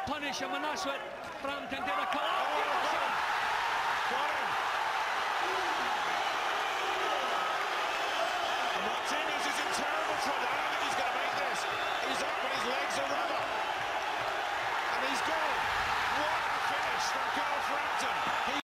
punish him, and that's what Frampton did. A call. Got him. Martinez is in terrible trouble. I don't think he's going to make this. He's up and his legs are rubber. And he's gone. What a finish from Carl Frampton.